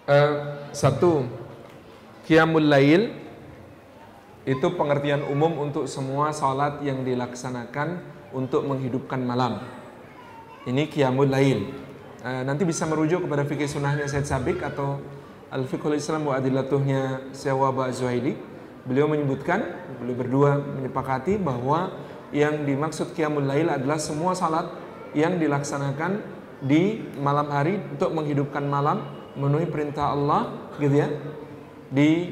Satu, qiyamul lail itu pengertian umum untuk semua salat yang dilaksanakan untuk menghidupkan malam. Ini qiyamul lail. Nanti bisa merujuk kepada fikih sunnahnya Said Sabiq atau Al-Fiqhul Islam wa Adillatuhnya Syekh Wahbah Az-Zuhaili. Beliau menyebutkan, beliau berdua menyepakati bahwa yang dimaksud qiyamul lail adalah semua salat yang dilaksanakan di malam hari untuk menghidupkan malam, memenuhi perintah Allah, gitu ya, di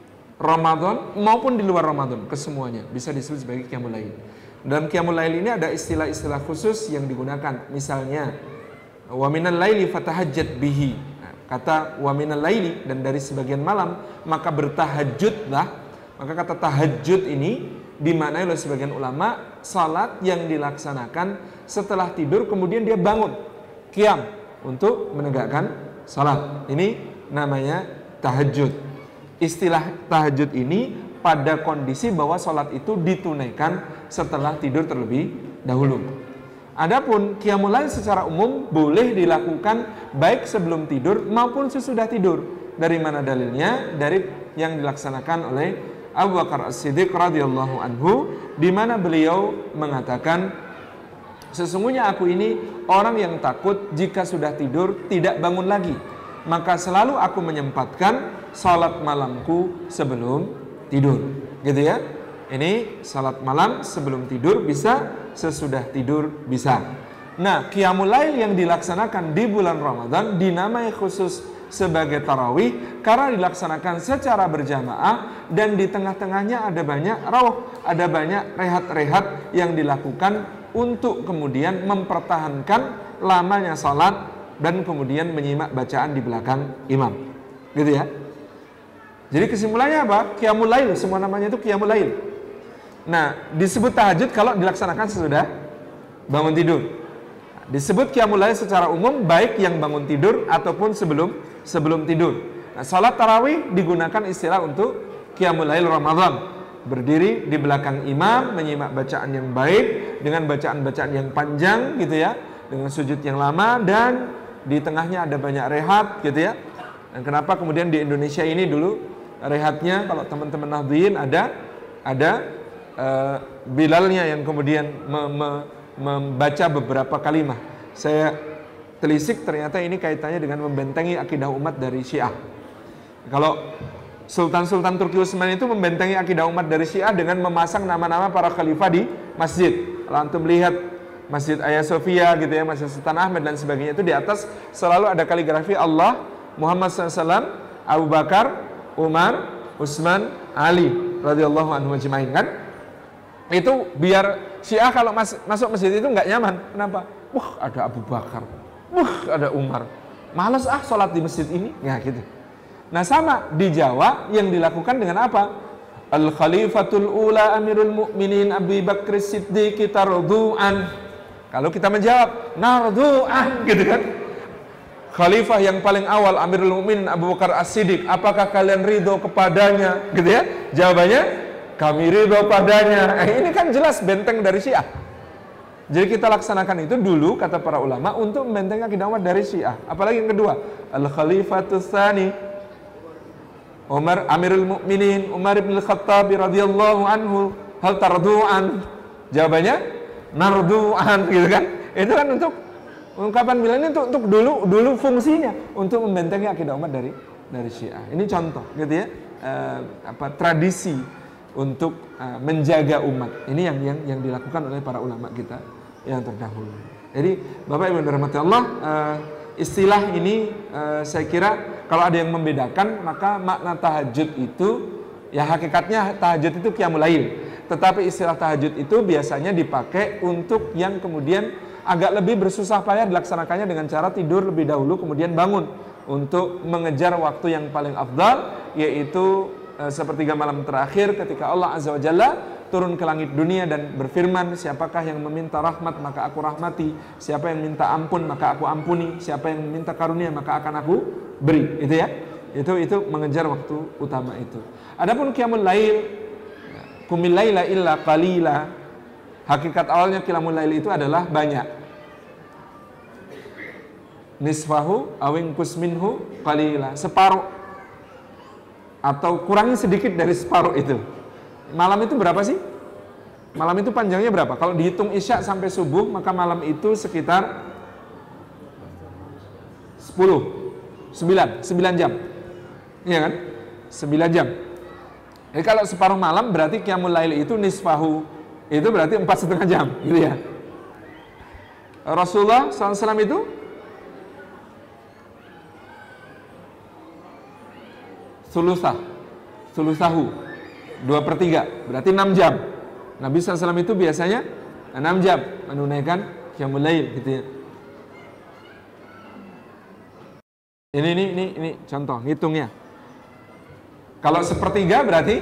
Ramadan maupun di luar Ramadan, kesemuanya bisa disebut sebagai qiyamul lail. Dalam qiyamul lail ini ada istilah-istilah khusus yang digunakan. Misalnya, wa minal laili fatahajjat bihi. Kata wa minal laili, dan dari sebagian malam maka bertahajudlah. Maka kata tahajud ini dimaknai oleh sebagian ulama salat yang dilaksanakan setelah tidur kemudian dia bangun qiyam untuk menegakkan salat. Ini namanya tahajud. Istilah tahajud ini pada kondisi bahwa salat itu ditunaikan setelah tidur terlebih dahulu. Adapun qiyamul lail secara umum boleh dilakukan baik sebelum tidur maupun sesudah tidur. Dari mana dalilnya? Dari yang dilaksanakan oleh Abu Bakar As-Siddiq radhiyallahu anhu, di mana beliau mengatakan, sesungguhnya aku ini orang yang takut jika sudah tidur tidak bangun lagi, maka selalu aku menyempatkan salat malamku sebelum tidur. Gitu ya. Ini salat malam sebelum tidur bisa, sesudah tidur bisa. Nah, qiyamul lail yang dilaksanakan di bulan Ramadan dinamai khusus sebagai tarawih karena dilaksanakan secara berjamaah dan di tengah-tengahnya ada banyak rawah, ada banyak rehat-rehat yang dilakukan untuk kemudian mempertahankan lamanya salat dan kemudian menyimak bacaan di belakang imam. Gitu ya. Jadi kesimpulannya apa? Qiyamul lail, semua namanya itu qiyamul lail. Nah, disebut tahajud kalau dilaksanakan sesudah bangun tidur. Disebut qiyamul lail secara umum baik yang bangun tidur ataupun sebelum tidur. Nah, salat tarawih digunakan istilah untuk qiyamul lail Ramadan. Berdiri di belakang imam, menyimak bacaan yang baik dengan bacaan-bacaan yang panjang gitu ya, dengan sujud yang lama, dan di tengahnya ada banyak rehat gitu ya. Dan kenapa kemudian di Indonesia ini dulu rehatnya, kalau teman-teman Nahdliyin ada Bilalnya yang kemudian membaca beberapa kalimah. Saya telisik ternyata ini kaitannya dengan membentengi akidah umat dari Syiah. Kalau Sultan-Sultan Turki Utsmani itu membentengi akidah umat dari Syiah dengan memasang nama-nama para khalifah di masjid. Kalau antum lihat Masjid Hagia Sophia gitu ya, Masjid Sultan Ahmed dan sebagainya, itu di atas selalu ada kaligrafi Allah, Muhammad SAW, Abu Bakar, Umar, Utsman, Ali radhiyallahu anhum ajma'in kan? Itu biar Syiah kalau masuk masjid itu nggak nyaman. Kenapa? Wah, ada Abu Bakar, ada Umar, males sholat di masjid ini, ya gitu. Nah, sama di Jawa yang dilakukan dengan apa? Al-Khalifatul Ula Amirul Mukminin Abu Bakr Siddiq tardu'an. Kalau kita menjawab nardu'an gitu kan, Khalifah yang paling awal Amirul Mukminin Abu Bakar As-Siddiq, apakah kalian ridho kepadanya? Gitu ya. Jawabannya, kami ridho padanya. Ini kan jelas benteng dari Syiah. Jadi kita laksanakan itu dulu kata para ulama untuk membentengi akidah umat dari Syiah. Apalagi yang kedua, Al-Khalifatus Tsani Umar Amirul Mukminin Umar bin Khattab radhiyallahu anhu, hal tardu'an? Jawabannya nardu'an gitu kan. Itu kan untuk ungkapan bila ini untuk dulu fungsinya untuk membentengi akidah umat dari Syiah. Ini contoh gitu ya, tradisi untuk menjaga umat. Ini yang dilakukan oleh para ulama kita yang terdahulu. Jadi Bapak Ibu dirahmati Allah, istilah ini saya kira kalau ada yang membedakan, maka makna tahajud itu ya hakikatnya tahajud itu qiyamul lail. Tetapi istilah tahajud itu biasanya dipakai untuk yang kemudian agak lebih bersusah payah dilaksanakannya dengan cara tidur lebih dahulu kemudian bangun untuk mengejar waktu yang paling afdal, yaitu sepertiga malam terakhir ketika Allah Azza wa Jalla turun ke langit dunia dan berfirman, siapakah yang meminta rahmat maka aku rahmati, siapa yang minta ampun maka aku ampuni, siapa yang meminta karunia maka akan aku beri. Itu ya, itu mengejar waktu utama itu. Adapun qiyamul lail, qumil laila illa qalila, hakikat awalnya qiyamul lail itu adalah banyak. nisfahu awing kusminhu qalila, separuh atau kurangi sedikit dari separuh itu. Malam itu berapa sih? Malam itu panjangnya berapa? Kalau dihitung isya sampai subuh, maka malam itu sekitar 9 jam. Iya kan? 9 jam. Jadi kalau separuh malam berarti qiyamul lail itu nisfahu, itu berarti 4,5 jam, gitu ya. Rasulullah SAW itu sulusahu 2/3, berarti 6 jam. Nabi SAW itu biasanya 6 jam menunaikan qiyamul lail, gitu ya. Ini contoh ngitungnya. Kalau sepertiga berarti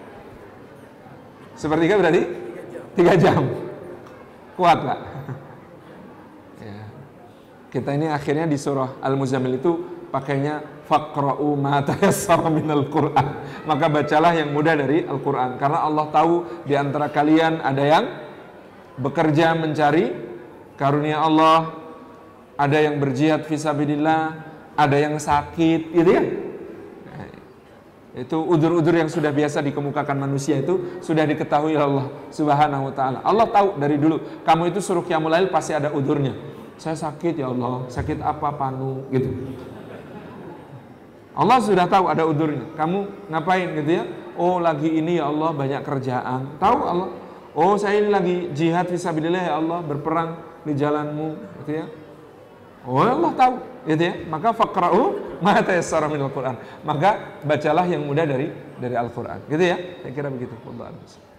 3 jam. Kuat Pak. Ya. Kita ini akhirnya di surah Al-Muzammil itu pakainya faqra'u ma tayassara minal Qur'an. Maka bacalah yang mudah dari Al-Qur'an, karena Allah tahu di antara kalian ada yang bekerja mencari karunia Allah, ada yang berjihad fisabilillah, ada yang sakit, gitu ya. Nah, itu udzur-udzur yang sudah biasa dikemukakan manusia, itu sudah diketahui oleh Allah Subhanahu wa taala. Allah tahu dari dulu kamu itu suruh qiyamul lail pasti ada udzurnya. Saya sakit ya Allah, sakit apa panu gitu. Allah sudah tahu ada udzurnya. Kamu ngapain gitu ya? Oh lagi ini ya Allah banyak kerjaan. Tahu Allah. Oh saya ini lagi jihad fisabilillah ya Allah, berperang di jalanmu gitu ya. Oh Allah tahu gitu ya. Maka faqra'u ma tayassara minal Qur'an. Maka bacalah yang mudah dari Al-Qur'an. Gitu ya. Saya kira begitu.